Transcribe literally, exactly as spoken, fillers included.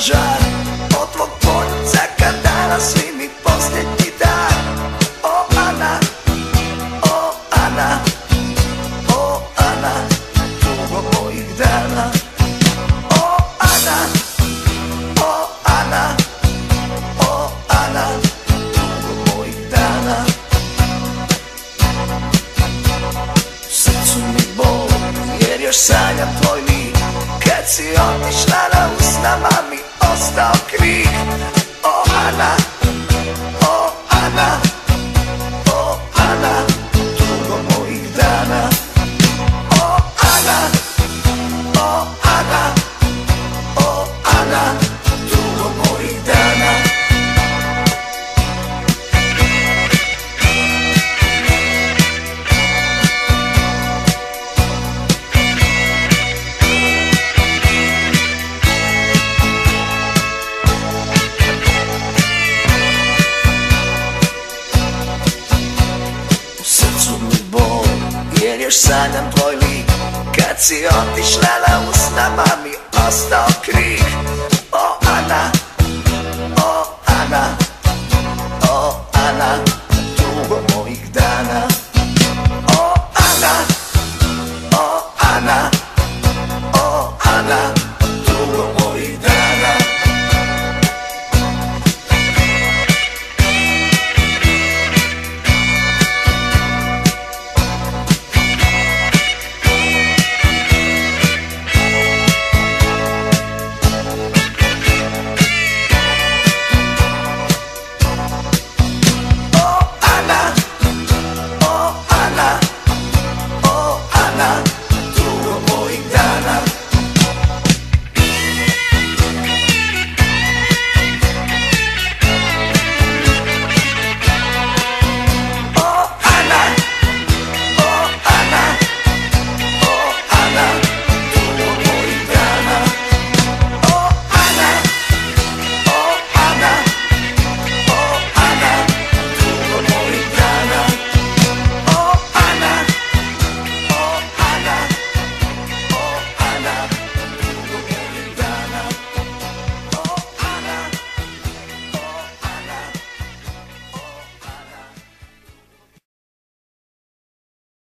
žar od tvog poljca dana, svi mi posljednji dan. O Ana, o Ana, o Ana, tugo mojih dana. O Ana, o Ana, o Ana, tugo mojih dana. U srcu mi bol, jer još sanjam tvoj lik. Kad si otišla na usnama mi ostao krik. O Ana, o Ana, o Ana, tugo mojih dana. O Ana, o Ana, o Ana, tugo mojih dana. Jer još sanjam tvoj lik. Kad si otišla na usnama mi ostao krik. O Ana,